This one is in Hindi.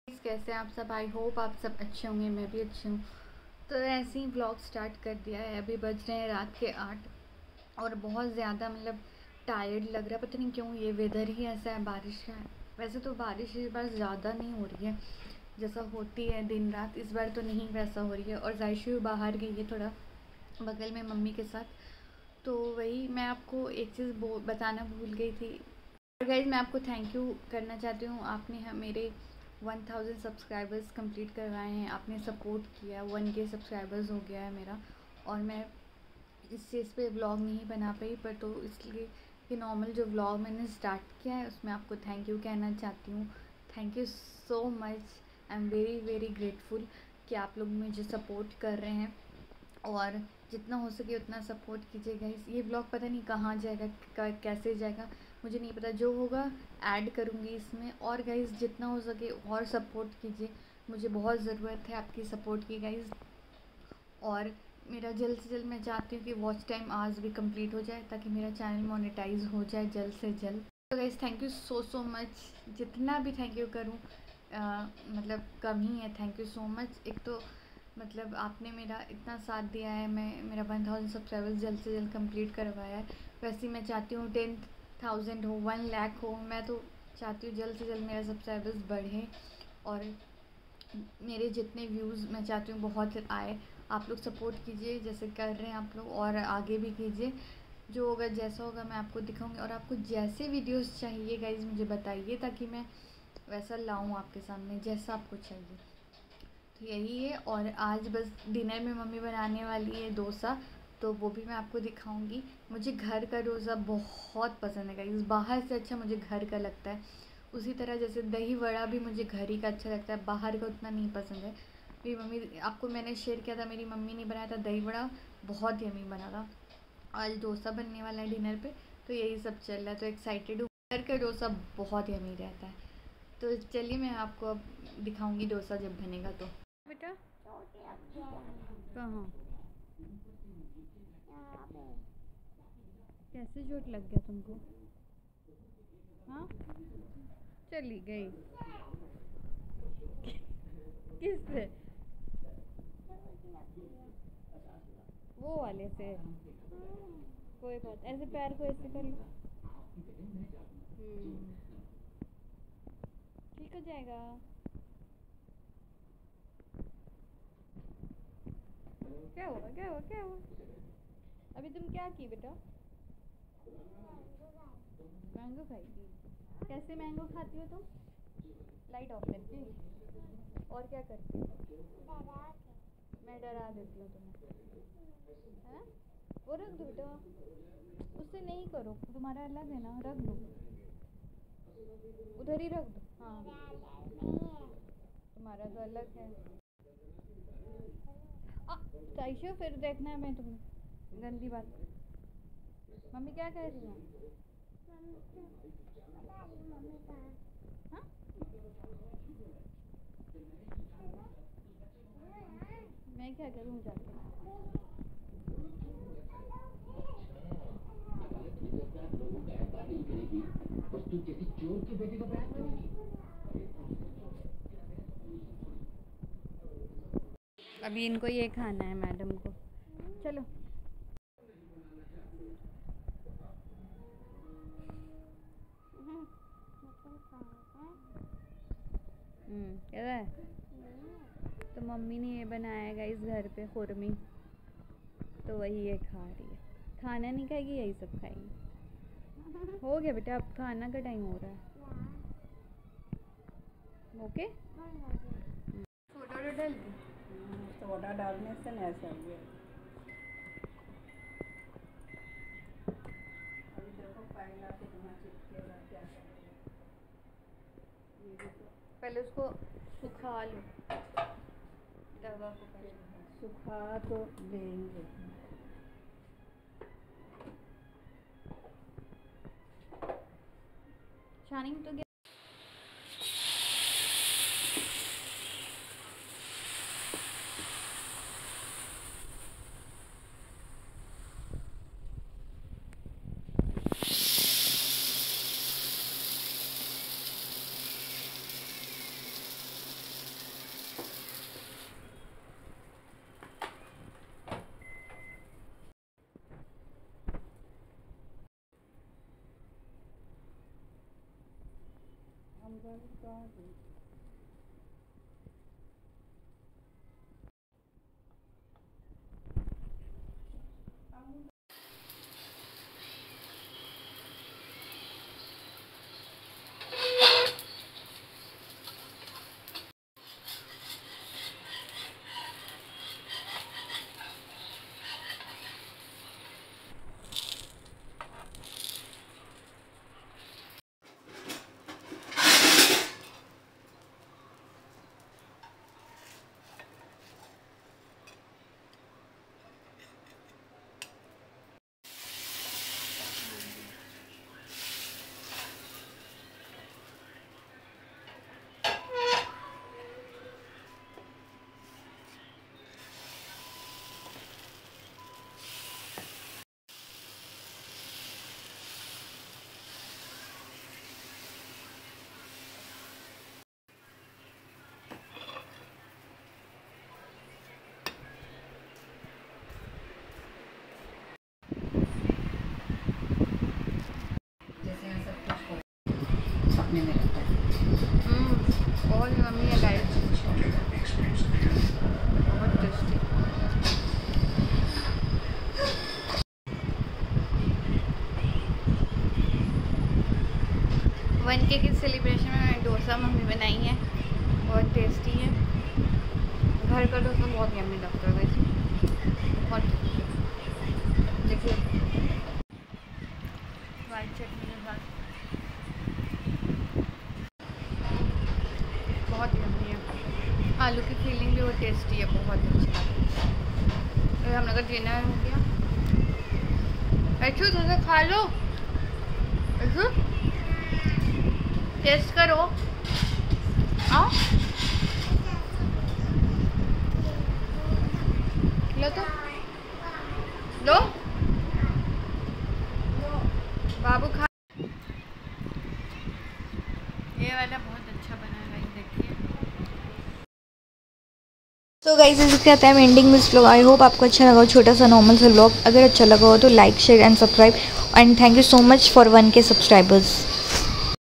कैसे हैं आप सब। आई होप आप सब अच्छे होंगे, मैं भी अच्छी हूँ। तो ऐसे ही व्लॉग स्टार्ट कर दिया है। अभी बज रहे हैं रात के 8 और बहुत ज़्यादा टायर्ड लग रहा है। पता नहीं क्यों, ये वेदर ही ऐसा है, बारिश का है। वैसे तो बारिश इस बार ज़्यादा नहीं हो रही है जैसा होती है दिन रात, इस बार तो नहीं वैसा हो रही है। और जायशु बाहर गई है थोड़ा बगल में मम्मी के साथ। तो वही मैं आपको एक चीज़ बताना भूल गई थी। और गाइज मैं आपको थैंक यू करना चाहती हूँ। आपने मेरे 1000 सब्सक्राइबर्स कंप्लीट करवाए हैं, आपने सपोर्ट किया। 1K सब्सक्राइबर्स हो गया है मेरा। और मैं इस चीज़ पे व्लॉग नहीं बना पाई, पर तो इसलिए कि नॉर्मल जो व्लॉग मैंने स्टार्ट किया है उसमें आपको थैंक यू कहना चाहती हूँ। Thank you so much. I am very very grateful कि आप लोग मुझे सपोर्ट कर रहे हैं। और जितना हो सके उतना सपोर्ट कीजिएगा। ये व्लॉग पता नहीं कहाँ जाएगा, कैसे जाएगा, मुझे नहीं पता। जो होगा ऐड करूँगी इसमें। और गाइज़ जितना हो सके और सपोर्ट कीजिए, मुझे बहुत ज़रूरत है आपकी सपोर्ट की गाइज़। और मेरा जल्द से जल्द मैं चाहती हूँ कि वॉच टाइम आज भी कंप्लीट हो जाए ताकि मेरा चैनल मोनेटाइज हो जाए जल्द से जल्द। तो guys thank you so much. जितना भी थैंक यू करूँ कम ही है। Thank you so much. एक तो आपने मेरा इतना साथ दिया है, मेरा 1000 सब्सक्राइबर्स जल्द से जल्द कंप्लीट करवाया है। वैसे मैं चाहती हूँ 10,000 हो, 1 लाख हो। मैं तो चाहती हूँ जल्द से जल्द मेरा सब्सक्राइबर्स बढ़े और मेरे जितने व्यूज़ मैं चाहती हूँ बहुत आए। आप लोग सपोर्ट कीजिए जैसे कर रहे हैं आप लोग, और आगे भी कीजिए। जो होगा जैसा होगा मैं आपको दिखाऊंगी। और आपको जैसे वीडियोस चाहिए गाइज़ मुझे बताइए ताकि मैं वैसा लाऊं आपके सामने जैसा आपको चाहिए। तो यही है। और आज बस डिनर में मम्मी बनाने वाली है डोसा, तो वो भी मैं आपको दिखाऊंगी। मुझे घर का डोसा बहुत पसंद है गाइस, बाहर से अच्छा मुझे घर का लगता है। उसी तरह जैसे दही वड़ा भी मुझे घर ही का अच्छा लगता है, बाहर का उतना नहीं पसंद है। मेरी मम्मी, आपको मैंने शेयर किया था, मेरी मम्मी ने बनाया था दही वड़ा, बहुत यम्मी बना था। आज डोसा बनने वाला है डिनर पे, तो यही सब चल रहा है। तो एक्साइटेड हूँ। घर का डोसा बहुत यम्मी रहता है। तो चलिए मैं आपको अब दिखाऊंगी डोसा जब बनेगा। तो बेटा कहाँ, कैसे चोट लग गया तुमको? हाँ, चली गई किससे? वो वाले से? कोई बात, ऐसे पैर को ऐसे कर लो। ठीक हो जाएगा। क्या हुआ, क्या हुआ, क्या हुआ? अभी तुम क्या की बेटा? मैंगो खाई थी? कैसे मैंगो खाती हो तुम? लाइट ऑफ करके? और क्या करती हो? मैं डरा देती हूँ तुम्हें, है ना? वो रख दो बेटा, उससे नहीं करो, तुम्हारा अलग है ना, रख दो, उधर ही रख दो। हाँ, तुम्हारा तो अलग है। चाइशो फिर देखना है मैं तुम्हें गंदी बात। मम्मी क्या कह रही है? हाँ, मैं क्या करूँ जाके? अभी इनको ये खाना है मैडम को। चलो क्या है? तो मम्मी ने ये बनाया गाइस घर पे खुरमी, तो वही ये खा रही है। खाना नहीं खाएगी, यही सब खाएगी। हो गया बेटा, अब खाना का टाइम हो रहा है। ओके, सोडा डाल दी। सोडा डालने से नहीं ऐसा हुआ। अभी देखो पहला कितना चिपकेगा, क्या करेगा। पहले उसको सुखा लो, तवा को पहले सुखा तो लेंगे। छानी में तो सपने में रहता है। बहुत यम्मी है गाइस, बहुत टेस्टी। वन के की सेलिब्रेशन में मैंने डोसा मम्मी बनाई है, बहुत टेस्टी है। घर का डोसा बहुत यम्मी लगता है वैसे, बहुत टेस्टी। देखिए वाइट चटनी के साथ बहुत यम्मी है। आलू की फीलिंग भी बहुत टेस्टी है, बहुत अच्छा है। हम लोग का डिनर हो गया। अच्छू थोड़ा खा लो, अच्छू टेस्ट करो, आओ लो तो लो बाबू खा। ये वाला बहुत अच्छा बना है गाइस, देखिए। तो गाइस इसी के साथ हम एंडिंग में इस व्लॉग। आई होप आपको अच्छा लगा हो, छोटा सा नॉर्मल सा व्लॉग। अगर अच्छा लगा हो तो like share and subscribe, and thank you so much for 1K subscribers.